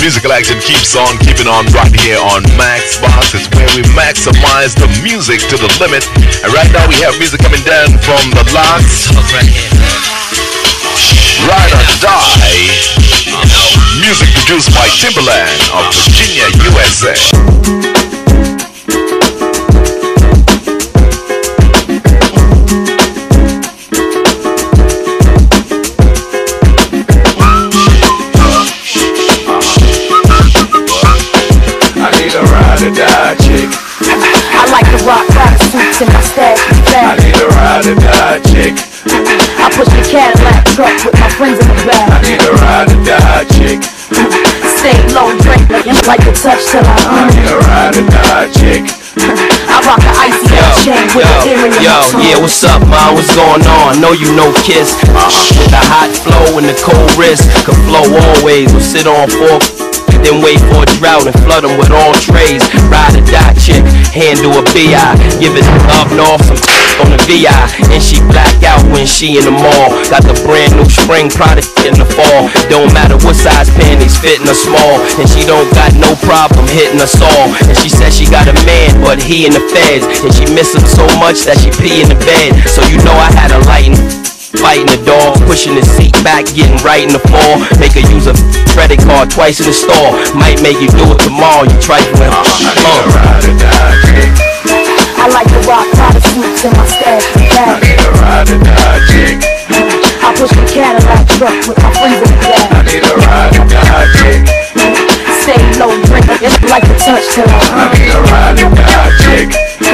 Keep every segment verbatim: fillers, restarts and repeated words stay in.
musical action keeps on keeping on right here on Max Box. It's where we maximize the music to the limit. And right now we have music coming down from the Locks. Ride or Die. Music produced by Timberland of Virginia, U S A. Die chick. I like to rock rock suits in my stash. I need a ride or die chick. I push the Cadillac truck with my friends in the back. I need a ride or die chick. Stay low, drink like a touch till I I need a ride or die chick. I rock the icy chain with the earring. Yo, yeah, what's up, man? What's going on? Know you know Kiss. With the hot flow and the cold wrist, could flow always. We'll sit on four. Then wait for a drought and flood them with all trays. Ride or die chick, handle a B I. Give it up north, some on the V I. And she black out when she in the mall. Got the brand new spring product in the fall. Don't matter what size panties, fitting her small. And she don't got no problem hitting us all. And she said she got a man, but he in the feds. And she miss him so much that she pee in the bed. So you know I had a lighting. Fighting the dog, pushing his seat back, getting right in the fall. Make her use a credit card twice in the store. Might make you do it tomorrow, you trifling. uh, I need a ride or die chick. I like to rock Prada suits in my stash. I need a ride or die chick. I push the Cadillac truck with my friends in the back. I need a ride or die chick. Stay low, drink like a touch till I I need a ride or die chick.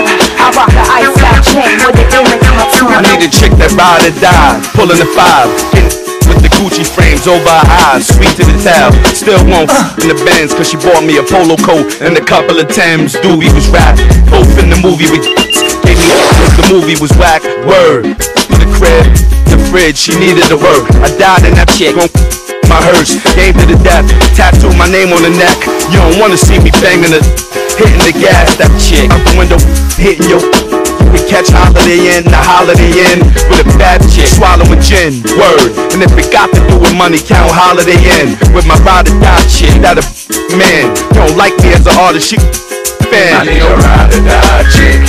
I rock the ice out chain with the earring in my tongue. I need a chick that ride or die, pulling the five, getting with the Gucci frames over her eyes, sweet to the tail. Still won't f in the Benz, cause she bought me a polo coat and a couple of Timbs. Doobie was rap, both in the movie with gave me cause the movie was whack. Word, the crib, the fridge, she needed the work. I died in that chick, my hearse, gave to the death, tattooed my name on the neck. You don't wanna see me banging the, hitting the gas, that chick out the window, hitting your. We catch Holiday in, the Holiday Inn with a bad chick, swallowing gin, word. And if it got to do with money, count Holiday Inn with my ride or die chick, that a man. Don't like me as an artist, she fan. I need a ride or die chick.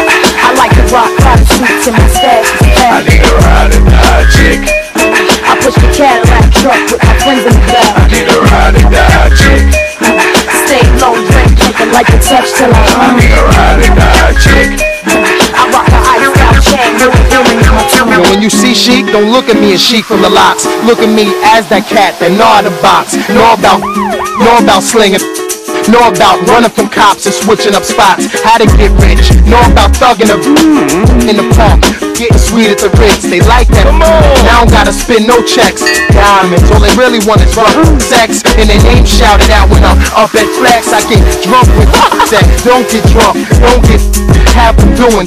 I like to rock Prada suits in my stash. I need a ride or die chick. I push the Cadillac truck with my friends in the back. I need a ride or die chick. Stay low, drink like a touch till I I need a ride or die chick. I rock the ice out chain with the earring in my tongue. Yo, when you see Chic, don't look at me as Chic from the Locks. Look at me as that cat that gnaw the box. Know about, know about slinging. Know about running from cops and switching up spots. How to get rich. Know about thugging up in the park. Getting sweet at the Ritz. They like that. Now I don't gotta spend no checks. Diamonds. All they really want is rough sex. And their name shouted out when I'm up at Flex. I get drunk with that. Don't get drunk. Don't get have them doing.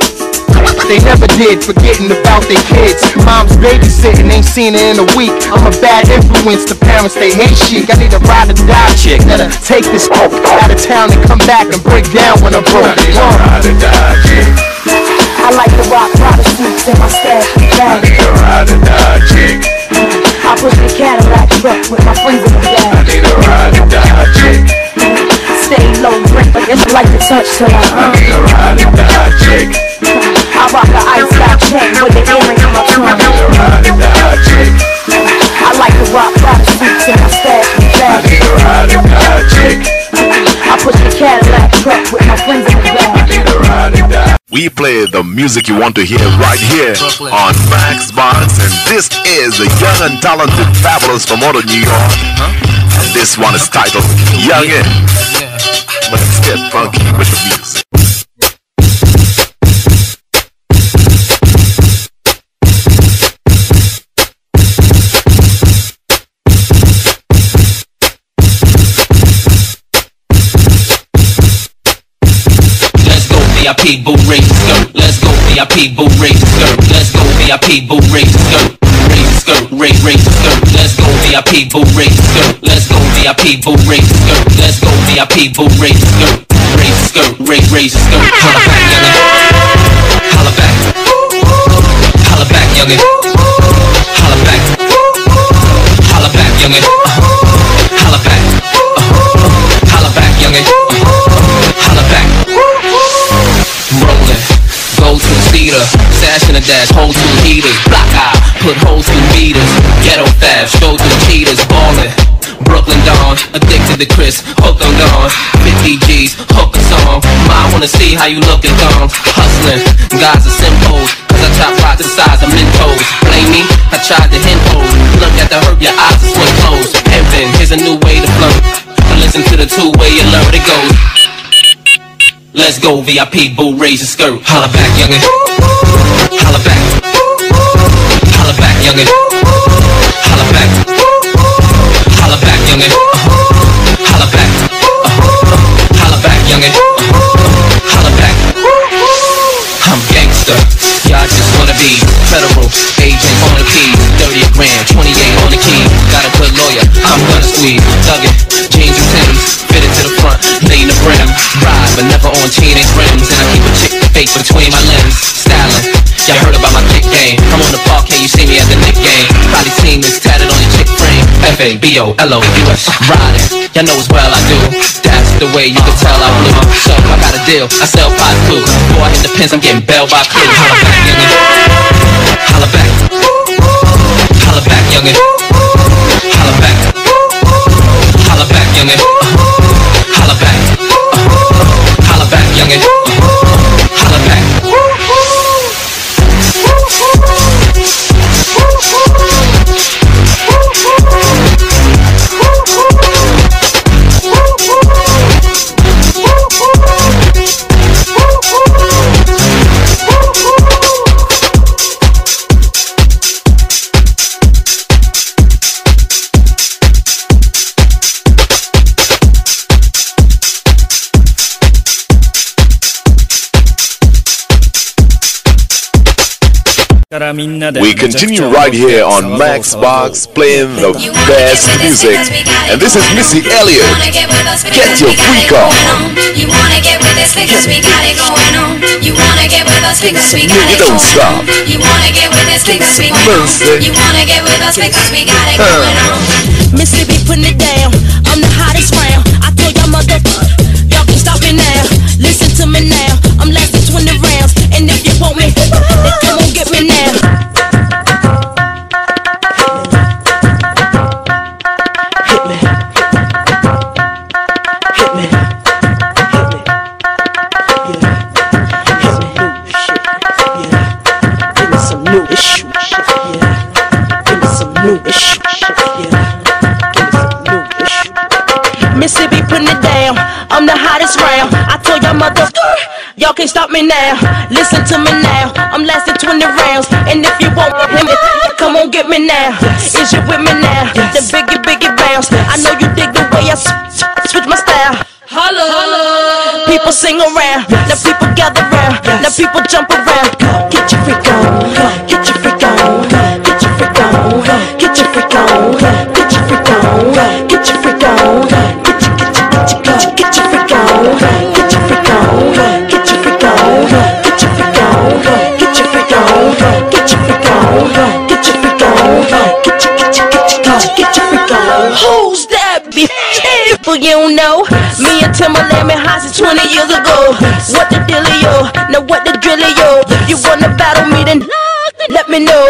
They never did, forgetting about their kids. Mom's babysitting, ain't seen her in a week. I'm a bad influence to parents, they hate Chic. I need a ride or die chick that'll take this out of town and come back and break down when I'm broke. I need a ride or die chick. I like to rock Prada suits in my stash. I need a ride or die chick. I push the Cadillac truck with my friends in the I back. need a ride or die chick. Stay low, drink like a touch till I I need a ride or die chick. I rock the ice out chain with the earring in my tongue. I need a ride or die chick. I like to rock Prada suits in my stash. I need a ride or die chick. I push the Cadillac truck with my friends in the back. I need a ride or die. We play the music you want to hear right here on Max Box, and this is the young and talented Fabulous from out of New York. And this one is titled Youngin'. But let's get funky with the music. V I P boo race skirt. Let's go V I P boo race skirt. Let's go V I P boo race skirt. Race skirt, race race skirt. Let's go V I P boo race skirt. Let's go V I P boo race skirt. Let's go V I P boo race skirt. Race skirt, race race skirt. Holla back, youngin'. Holla back. Holla back, youngin'. Holla back. Holla back, youngin'. Holla back. cash in a dash, hold two heaters, block eye, put holes through meters, ghetto fab, stroll through cheaters, ballin'. Brooklyn Dawn, addicted to Chris, hooked on Dawn, fifty G's, hook a song. Ma, I wanna see how you look at thong. Hustling, guys are simples, cause I chop lots the size of Mentos. Blame me, I tried to hint hold. Look at the hurt, your eyes are swing closed. Pimpin', here's a new way to flirt. Listen to the two-way, you learn it goes. Let's go, V I P, boo, raise your skirt. Holla back, youngin'. Holla back. Holla back, youngin'. Holla back. Holla back, youngin'. Holla back. Holla back, youngin'. Holla back. I'm gangster. Y'all just wanna be federal agent on the keys. thirty a gram, twenty-eight on the key. Got a good lawyer, I'm gonna squeeze. Dug it, jeans and Timbs, fit it to the front, lay in the brim. Ride, but never on teenage rims. And I keep a chick fake between my limbs. Styling, y'all heard about my kick game. I'm on the parquet, you see me at the Nick game. Probably seen this tatted on your chick frame. F A B O L O U S, riding, y'all know as well I do. That's the way you can tell I blew. So I got a deal, I sell pot food. Before I hit the pins, I'm getting bailed by crew. Holla back, youngin'. Holla back. Holla back, youngin'. Holla back. Holla back, youngin'. Holla back. Holla back, youngin'. Holla back. We continue right here on Max Box playing the best music. And this is Missy Elliott. Get your freak on. You wanna get with us because we got it going on. You wanna get with us because we got it going on. Don't stop. You wanna get with us because we got it going on. You wanna get with us because we got it going on. Mississippi putting it down. I'm the hottest round. I told y'all mother, y'all can stop me now. Listen to me now. I'm lasting twenty rounds. And if you want me, then come on get me now. Mississippi putting it down. I'm the hottest round. I told y'all mother, y'all can't stop me now. Listen to me now. I'm lasting twenty rounds. And if you want him, come on get me now. Is you with me now? The biggie biggie bounce. I know you dig the way I switch my style. Holla, holla. People sing around. Now people gather round. Now people jump around. Get your freak on. Get your freak on. Get your freak on. Get your freak on. Get your freak on. Get your freak on. Get your get your get your get your get your freak on. Get your freak on. Get your freak on. Get your freak on. Get your freak on. Get your freak on. Get your freak on. Get your get your get your get your get your freak on. Who's that bitch? But you don't know. Me and Timberland been high since twenty years ago. What the dealio? Now what the drillio? You wanna battle me then? Let me know.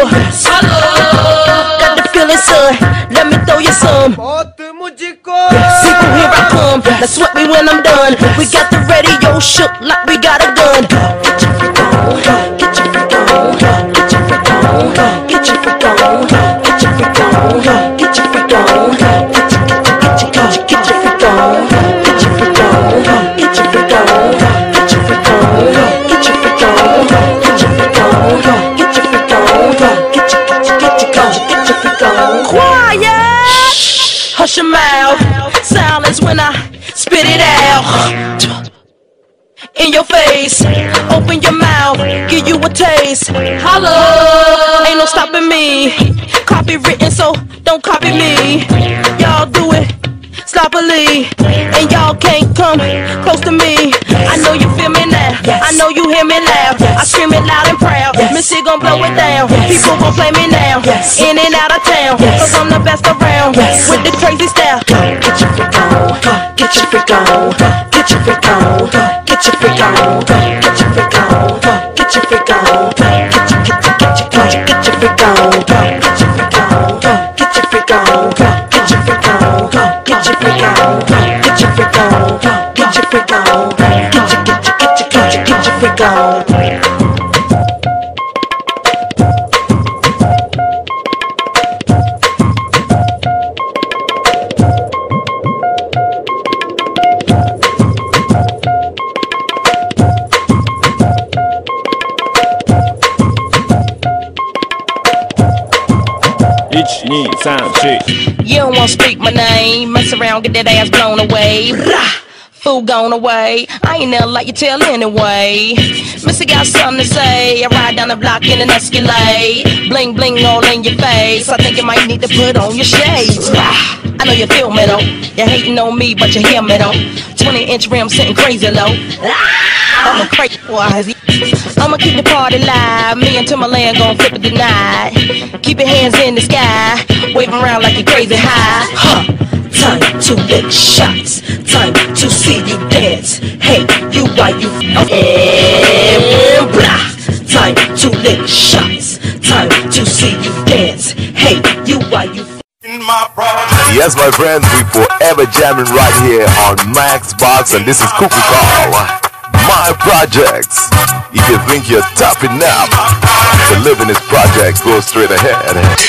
Hello. Got the feeling, son. Let me throw you some. People, here I come. Now sweat me when I'm done. We got the radio shook like we got a gun. Get your freak on. Get your freak on. Get your freak on. Get your freak on. Get your freak on. Get your freak on. Get your get your get your get your get your freak on. Get your freak on. Get your freak on. Get your freak on. Get your freak on. Get your freak on. Get your freak on. Get your get your get your get your freak on. Quiet. Hush your mouth. Silence when I spit it out. In your face. Open your mouth. Give you a taste. Holla. Ain't no stopping me. Copywritten, so don't copy me. Y'all do it sloppily, and y'all can't come close to me. I know you feel me now. I know you hear me loud. I scream it loud and proud. Missy gon' blow it down. People gon' play me now. In and out of town, cause I'm the best around. With the crazy style. Get your freak on. Get your freak on. Get your freak on. Get your freak on. Get your freak on. Get your freak on. Get your on, go. Get your freak on, go. Get your freak on, go. Get your freak on, go. Get your freak on, go. Get your freak on, go. Get your freak on, go. Get your, get your, get your, get your, get your freak on. You don't wanna speak my name, mess around, get that ass blown away. Blah, fool gone away. I ain't never like you tell anyway. Missy got something to say. I ride down the block in an Escalade. Bling bling all in your face. I think you might need to put on your shades. Blah, I know you feel me though. You're hating on me, but you hear me though. twenty inch rim sitting crazy low. I'm a crazy boy. I'ma keep the party live. Me and Timberland gon' flip it tonight. Keep your hands in the sky, waving around like you're crazy high. Huh. Time to lick shots. Time to see you dance. Hey, you why you and blah. Time to lick shots. Time to see you dance. Hey, you why you. Yes, my friends, we forever jamming right here on Max Box, and this is Cuckoo Call. My projects. If you think you're tough enough to live in this project, go straight ahead.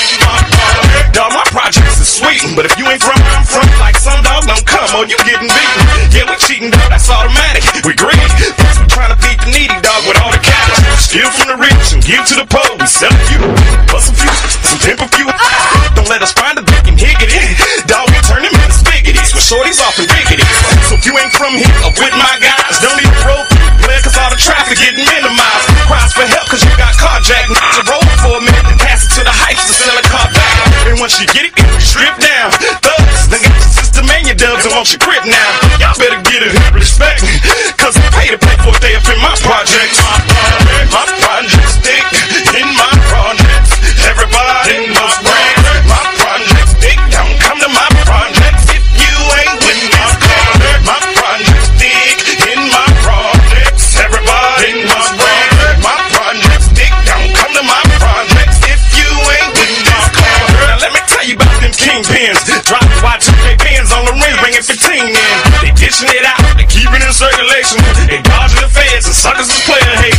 Dog, my projects is sweet, but if you ain't from where I'm from, like some dog, don't come on, you getting beaten. Yeah, we cheating, dog, that's automatic. We greedy, we trying to feed the needy, dog, with all the cash. Steal from the rich and give to the poor. We sell a few, bust a few, some temper few. Don't let us find a big and higgity. Dog, we turn them into spaghettis with shorties off and biggity. So if you ain't from here or with my guys, don't even roll player, cause all the traffic getting minimized. Cries for help cause you got carjacked. Need to roll for a minute and pass it to the heights to sell a car back. And once you get it, it strip down. Thugs, then get your system and your dubs and want your grip now. Y'all better get it in respect, cause I pay to play for a day up in my projects. My projects stick in my projects. Everybody must brag. My projects stick, don't come to my projects if you ain't with this car. My projects stick in my projects. Everybody must brag. My projects stick, don't come to my projects if you ain't with this car. Now let me tell you about them kingpins. Drop the Y two K pins on the ring, bringing fifteen in. They dishing it out, they keep it in circulation. They dodging the feds and suckers is player hate.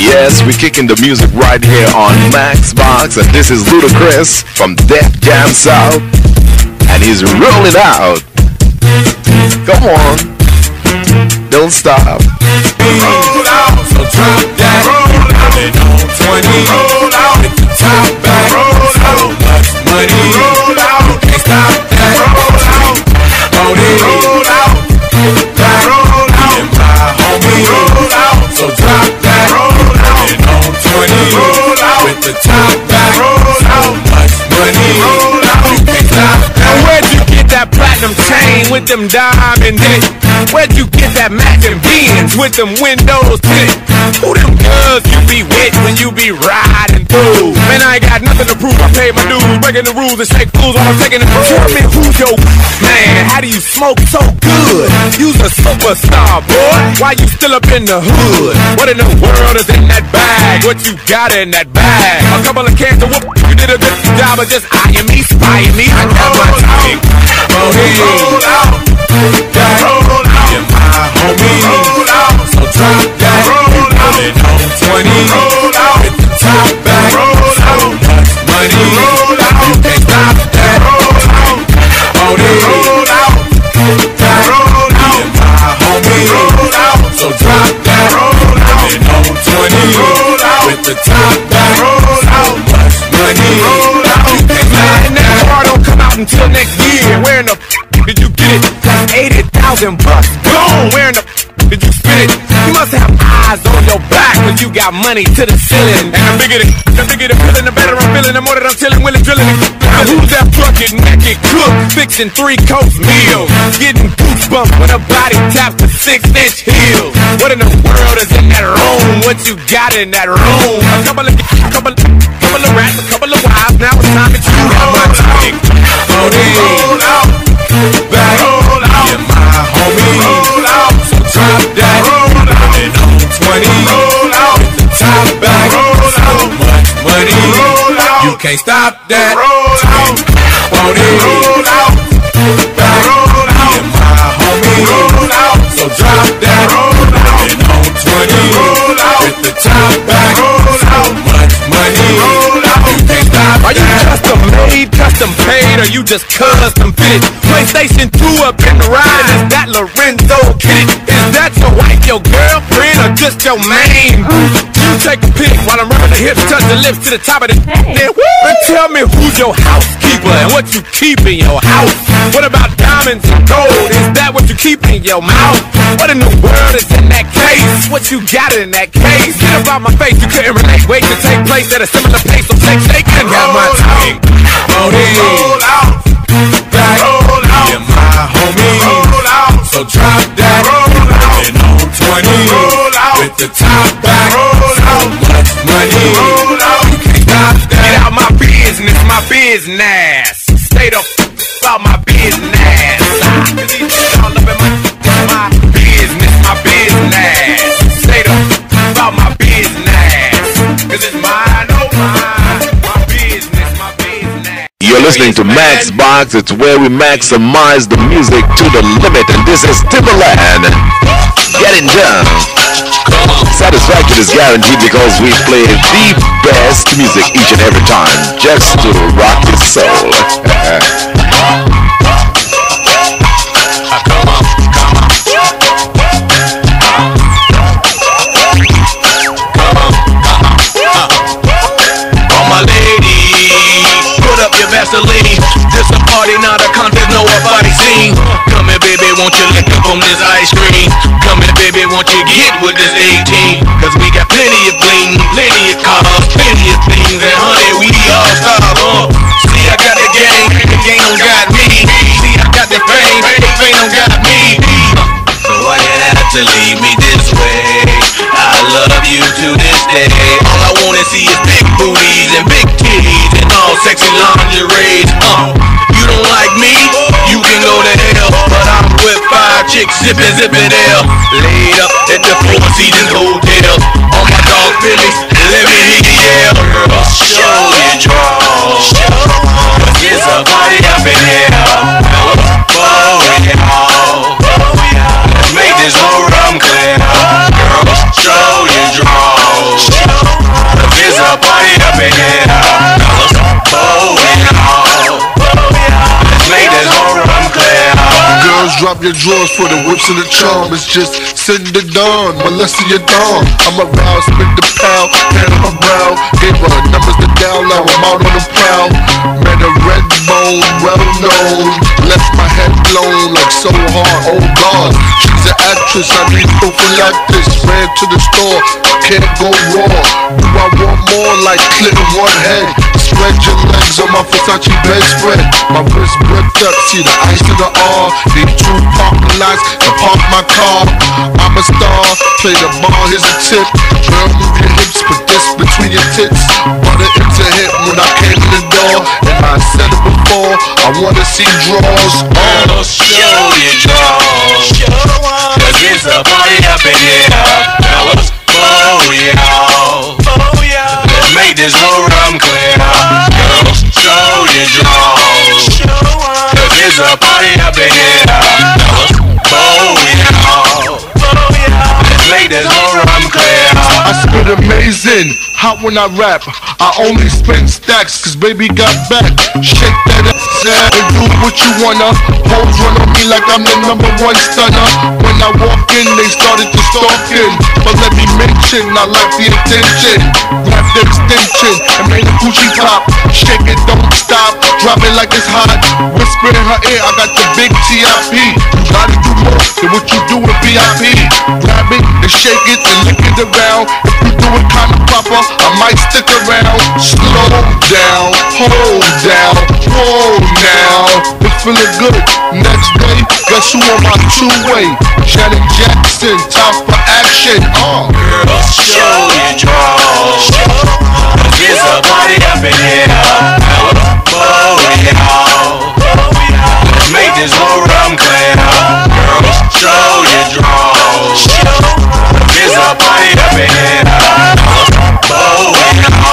Yes, we're kicking the music right here on Max Box, and this is Ludacris from Def Jam South, and he's rolling out. Come on, don't stop. Roll out, so drop that. Roll out, and on twenty. Roll out, with the top back. Roll out, much money. Roll out, you can't stop that. Roll out, on it. Roll out, back. Roll out, and my homie. Roll out, so drop that. Roll out, and on twenty. Roll out, with the top back. Roll out, much money. Roll out, you can't stop that. Now where'd you get that platinum chain with them diamonds in it? Where'd you get that matching Benz with them windows tinted? Who them girls you be with when you be riding through? Man, I ain't got nothing to prove. I paid my dues, breaking the rules and shake fools while I'm taking it. Tell me who's your man? How do you smoke so good? You's a superstar, boy. Why you still up in the hood? What in the world is in that bag? What you got in that bag? A couple of cans of whoop. You did a good job of just eyeing me, spying me. I got my time. Roll out, roll out, and my homie. Roll out, so drop that. Roll out, and on twenty. Roll out, with the top back. Roll out, much money. Roll out, you can't stop that. Roll out, on it. Roll out, roll out, and my homie. Roll out, so drop that. Roll out, and on twenty. Roll out, with the top back. Roll out, much money. Roll out, you can't stop And that car don't come out until next year. Where in the f- did you get it? That's eighty thousand bucks. Gone. Where in the f- did you spend it? You must have eyes on your back, cause you got money to the ceiling. And the bigger the, the bigger the feeling, the better I'm feeling. The more that I'm chilling, willing, drilling. Now who's that bucket naked cook, fixing three course meals, getting goosebumps when a body taps the six inch heels? What in the world is in that room? What you got in that room? A couple of, couple, couple of rats, a couple of wives. Now it's time that you have my time. Roll out, back, roll out, yeah, my homie. Roll out, so drop that. Roll out, and on twenty. Roll out, with the top back. Roll out, much money. Roll out, you can't stop that. Roll out, on it. Roll out, back, roll out, yeah, my homie. Roll out, so drop that. Roll out, and on twenty. Roll out, with the top back. Roll out, much money. Roll out, you can't stop that. Are you custom made, custom paid, or you just custom fitted? PlayStation two up in the ride, is that Lorenzo Kid? Is that your wife, your girlfriend, or just your main? You take a pic while I'm rubbing the hips, touch the lips to the top of the then and tell me who's your housekeeper and what you keep in your house. What about diamonds and gold? Is that what you keep in your mouth? What in the world is in that case? What you got in that case? Get up out my face, you couldn't relate. Wait to take place at a similar pace, so shake, shake, and got my time. Roll out, back, roll out, yeah, my homie. Roll out, so drop that. Roll out, and on twenty. Roll out, with the top back. Roll out, much money. Roll out, you can't stop that. Get out my business, my business. Stay the f out my business. Cause these niggas all up in my, my business, my business. Stay the f out my business. Cause it's mine, oh mine. My business, my business. You're listening to Max Box. It's where we maximize the music to the limit, and this is Timberland. Getting done. Satisfaction is guaranteed because we play the best music each and every time, just to rock your soul. Vaseline. This a party, not a contest, no a body scene. Come here, baby, won't you lick up on this ice cream? Come here, baby, won't you get with this eighteen? Cause we got plenty of bling, plenty of cars, plenty of things, and honey, we all stars, huh? See, I got the game, the game don't got me. See, I got the fame, the fame don't got me. So why you have to leave me this way? I love you to this day. All I wanna see is big booties and big titties and all sexy lingerie. Uh, you don't like me? You can go to hell. But I'm with five chicks sipping, zipping L. Laid up at the Four Seasons Hotel. On my dog Billy, let me hear you yell. Girl, show your draws. Cause it's a party up in here. Oh yeah. Let's make this whole rum clear. Girl, show your draws. Girls, drop your drawers for the whips and the charm. It's just sitting the dawn, molesting your dawn. I'm aroused, spit the pound, hand on my brow. Gave her numbers to down, now I'm out on the prowl. Met a red bone, well known. Left my head blown like so hard, oh God. She's an actress, I need prophylactics. Ran to the store, can't go raw. Do I want more like clit in one head? Spread your legs on my Versace bedspread. My wrist bricked up, see the ice to the R. Need two parking lots to park my car. I'm a star, play the ball, here's a tip. Girl, move your hips, put this between your tits. Butter into hip when I came in the door. And I said it before, I wanna see draws. Oh, show your draws. Cause it's a party up in here. Now let's booyah. Let's make this whole rum clear. Girls, show your draws. Cause it's a party up in here. Now let's booyah. Let's make this whole rum clear. I spit amazing, hot when I rap. I only spin stacks, cause baby got back. Shake that ass and do what you wanna. Hoes run on me like I'm the number one stunner. When I walk in, they started to stalking. But let me mention, I like the attention. Grab the extension and make the Gucci pop. Shake it, don't stop, drop it like it's hot. Whisper in her ear, I got the big T I P. You gotta do more than what you do with V I P. Grab it and shake it and lick it around. If you do it kinda proper, I might stick around. Slow down, hold down, whoa now. It's feeling good. Next day, guess who on my two-way? Janet Jackson, time for action. Uh. Girls, show your draws. Cause it's a party up in here. Now let's booyah. Let's make this whole rum clear. Girls, show your draws. Cause it's a party up in here. Now let's booyah.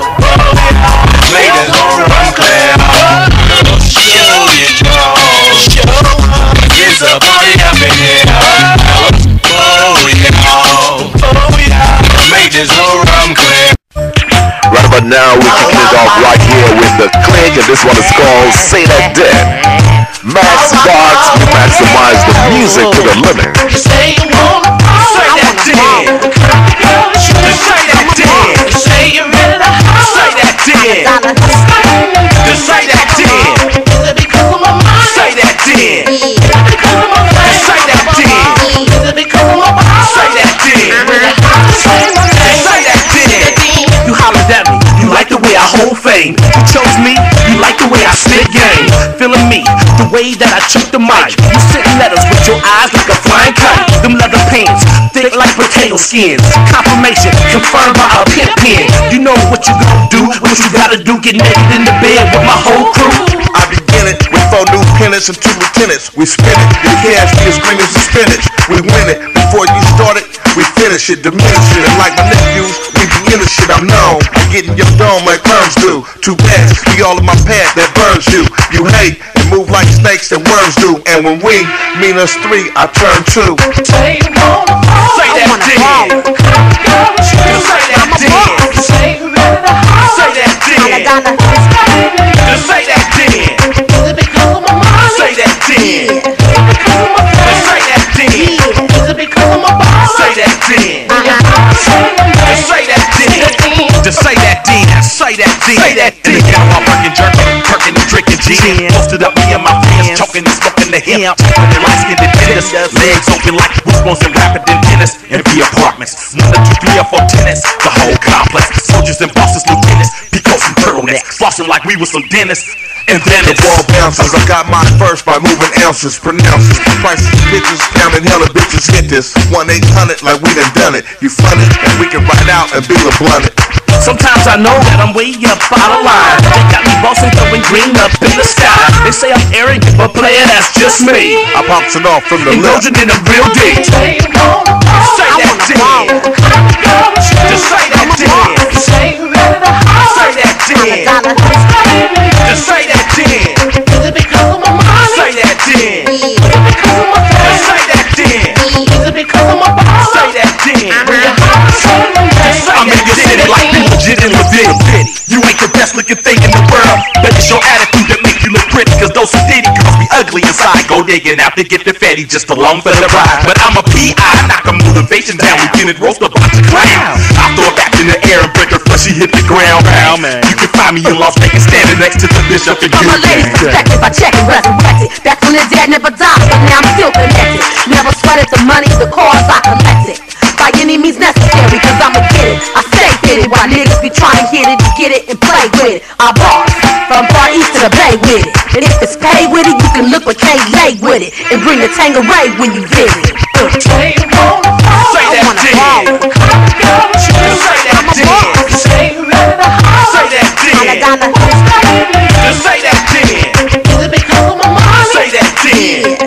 Let's make this whole rum clear. Girls, show your draws. Cause it's a party up in here. Now let's booyah. Let's make this whole rum clear. Right about now, we're kicking it off right here with the click, and this one is called Say That Dead. Max Box, we maximize the music to the limit. Say you wanna say that dead. Say that dead. Say you ready to say that dead. Just say that dead. Say that dead. Say that dead. Say that dead. Say that dead. You hollered at me, you like the way I hold fame. You chose me, you like the way I spit game. Feeling me, the way that I choke the mic. You sitting letters with your eyes like a flying kite. Them leather pants, thick like potato skins. Confirmation, confirmed by a pimp pen. You know what you gon' do, what you gotta do. Get naked in the bed with my whole crew. I begin it with four new pennants and two lieutenants. We spin it, the cash be as green as the spinach. We win it, before you start it, we finish it, diminish it. And like my nephews, we be in the shit, I'm known. I'm getting your dome like perms do. Two pads, be all in my pad that burns you. You hate and move like snakes and worms do. And when we mean us three, I turn two. Say you wanna say that dead. Just say that dead. Say that dead. Just say that dead. Say that dead. Just say that dead. Say that dead. Just say that dead. Just say that dead. Say that dead. Say that dead. Got my working, jerking, perking, and drinking gin. Posted up me and my friends, talking and smoking the hemp. When they light skinned tennis, legs open like Wisconsin rapid and tennis. And be apartments, one, two, three, or four tenants. The whole complex, soldiers and bosses, lieutenants, peacocks and turtlenecks, flossing like we was some dentists. And then the ball bounces. I got mine first by moving ounces, pronounces, prices, bitches, counting hella bitches. Hit this one eight hundred like we done done it. You fun it, and we can ride out and be LeBron it. Sometimes I know that I'm way up out of line. They got me bossing, throwing green up in the sky. They say I'm arrogant, but player, that's just me. I pops it off from the left. Indulging in a real deep. Say that dead. Just say that dead. Say that dead. Just say that dead. Say that dead. Just say that dead. Say that dead. I'm in your city like you legit in legit. You ain't the best looking thing in the world, but it's your attitude that make you look pretty. Cause those city girls be ugly inside. Go bodegaing out to get the fatty just along for the ride. But I'm a P I, knock a motivation down. Lieutenant roast a bunch of clown. I throw it back in the air and break her before she hit the ground. You can find me in Las Vegas standing next to the bishop and from a lady's perspective, I check and resurrect it. Back when the dead never died, but now I'm still connected. Never sweated the money, the cause I collected. By any means necessary, cause I'ma get it. I stay fitted while niggas be trying to hit it to get it and play with it. I boss from far east to the bay with it. And if it's paid with it, you can look but can't lay with it. And bring the Tangeray when you visit. Uh. Say that dig. Say that dig. Say that dig. Just say that dig. Say that dig.